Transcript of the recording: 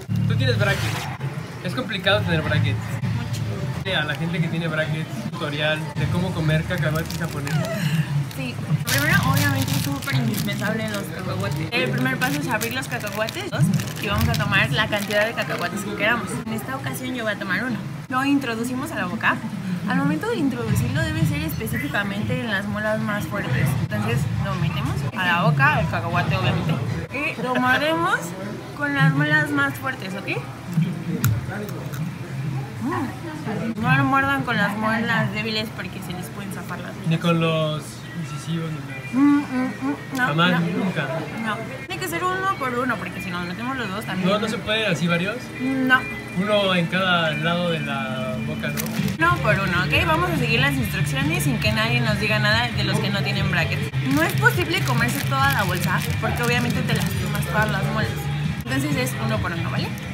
Tú tienes brackets. Es complicado tener brackets. A la gente que tiene brackets, tutorial de cómo comer cacahuates japoneses. Sí, primero obviamente es súper indispensable los cacahuates. El primer paso es abrir los cacahuates y vamos a tomar la cantidad de cacahuates que queramos. En esta ocasión yo voy a tomar uno. Lo introducimos a la boca. Al momento de introducirlo debe ser específicamente en las muelas más fuertes. Entonces lo metemos a la boca, el cacahuate obviamente. Y lo mordemos con las muelas más fuertes, ¿ok? No lo muerdan con las muelas débiles porque se les pueden zafar las muelas. Ni con los incisivos ni nada. No, Jamás, no, nunca. no. Tiene que ser uno por uno porque si nos metemos los dos también. No se puede así varios. No, Uno en cada lado de la boca, ¿no? no por uno, ¿ok? Vamos a seguir las instrucciones sin que nadie nos diga nada de los que no tienen brackets. No es posible comerse toda la bolsa porque obviamente te lastimas todas las muelas. Entonces es uno por uno, ¿vale?